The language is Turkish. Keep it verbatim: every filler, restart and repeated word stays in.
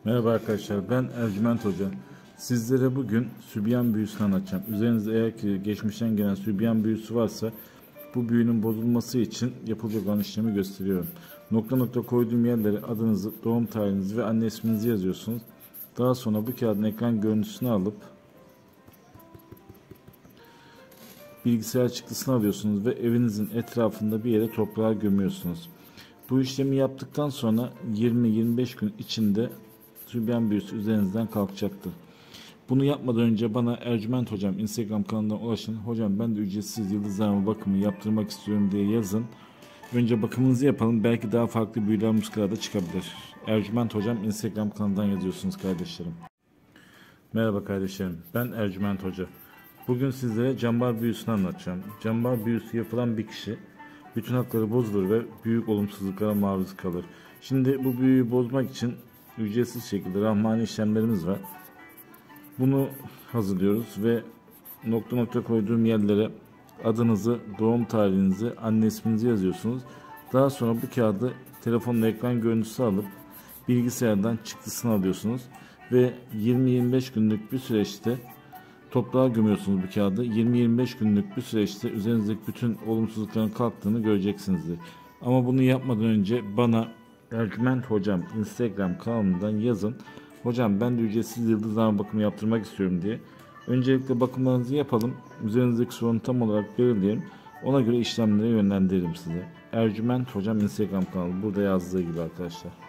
Merhaba arkadaşlar, ben Ercüment Hoca. Sizlere bugün sübyan büyüsünü anlatacağım. Üzerinizde eğer ki geçmişten gelen sübyan büyüsü varsa bu büyünün bozulması için yapılacak olan işlemi gösteriyorum. Nokta nokta koyduğum yerlere adınızı, doğum tarihinizi ve anne isminizi yazıyorsunuz. Daha sonra bu kağıdın ekran görüntüsünü alıp bilgisayar çıktısını alıyorsunuz ve evinizin etrafında bir yere toprağa gömüyorsunuz. Bu işlemi yaptıktan sonra yirmi yirmi beş gün içinde sübyan büyüsü üzerinizden kalkacaktır. Bunu yapmadan önce bana Ercüment Hocam Instagram kanalından ulaşın. Hocam ben de ücretsiz yıldızlarma bakımı yaptırmak istiyorum diye yazın. Önce bakımınızı yapalım. Belki daha farklı büyüler muskalarda çıkabilir. Ercüment Hocam Instagram kanalından yazıyorsunuz kardeşlerim. Merhaba kardeşlerim. Ben Ercüment Hoca. Bugün sizlere cambar büyüsünü anlatacağım. Cambar büyüsü yapılan bir kişi bütün hakları bozulur ve büyük olumsuzluklara maruz kalır. Şimdi bu büyüyü bozmak için ücretsiz şekilde rahmani işlemlerimiz var. Bunu hazırlıyoruz ve nokta nokta koyduğum yerlere adınızı, doğum tarihinizi, anne isminizi yazıyorsunuz. Daha sonra bu kağıdı telefonun ekran görüntüsü alıp bilgisayardan çıktısını alıyorsunuz ve yirmi yirmi beş günlük bir süreçte toprağa gömüyorsunuz bu kağıdı. yirmi yirmi beş günlük bir süreçte üzerinizdeki bütün olumsuzlukların kalktığını göreceksinizdir. Ama bunu yapmadan önce bana Ercüment Hocam Instagram kanalından yazın. Hocam ben de ücretsiz yıldızlarma bakımı yaptırmak istiyorum diye. Öncelikle bakımlarınızı yapalım. Üzerinizdeki sorunu tam olarak belirleyelim. Ona göre işlemlere yönlendiririm size. Ercüment Hocam Instagram kanalı burada yazdığı gibi arkadaşlar.